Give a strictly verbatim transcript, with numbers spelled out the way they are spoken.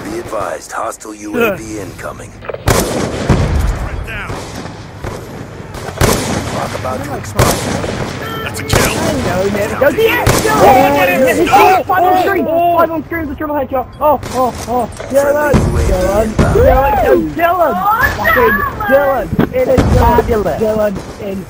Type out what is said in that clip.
Be advised, hostile U A V incoming. Right down. Clock about to expire. That's a kill. No, there we go. Yes! No! Oh, five on screen! Five on screen with a triple headshot. Oh, oh, oh. Dylan! Dylan! Dylan! Dylan! Dylan! Fucking Dylan! It is fabulous! Dylan in